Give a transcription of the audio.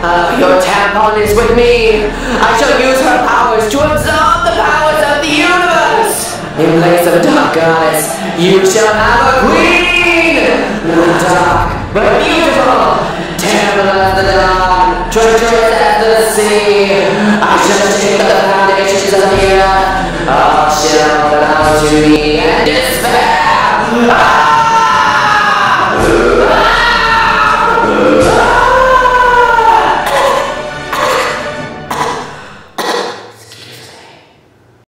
Your tampon is with me. I shall use her powers to absorb the powers of the universe. In place of a dark goddess, you shall have a queen. Not dark, but beautiful. Terrible as the dawn, treacherous as the sea. I shall shake the foundations of the earth. All shall bow to me and despair.